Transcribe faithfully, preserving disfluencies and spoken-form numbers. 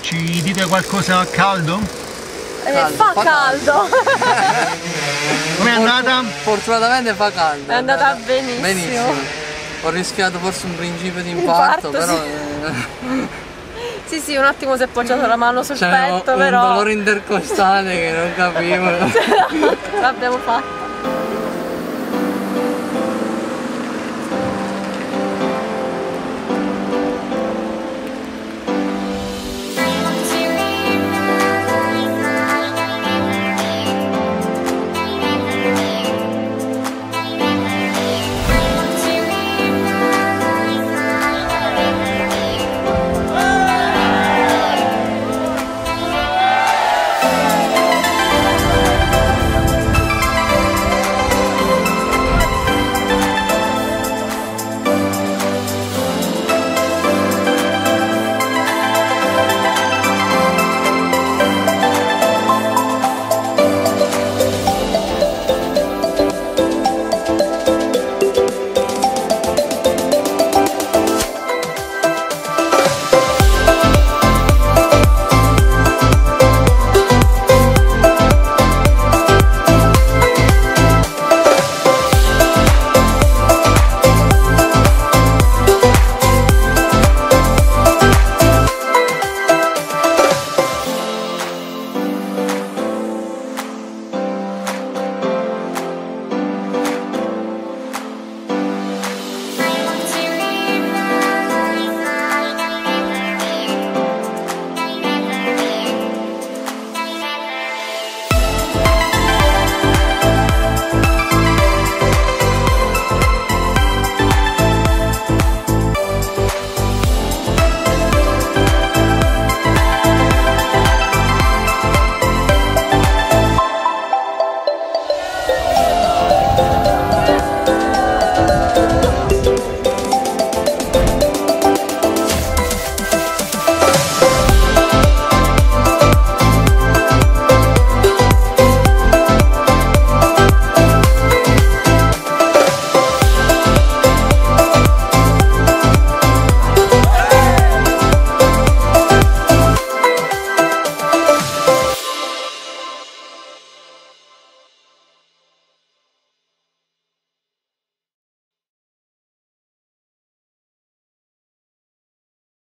Ci dite qualcosa a caldo? Eh, Caldo, fa fa caldo. Com'è andata? Fortunatamente fa caldo. È andata benissimo. Benissimo. Ho rischiato forse un principio di infarto, Infarto, però... sì. eh, Sì, sì, un attimo si è poggiato la mano sul C'è petto, un però dolore intercostale che non capivo. l'abbiamo fatta.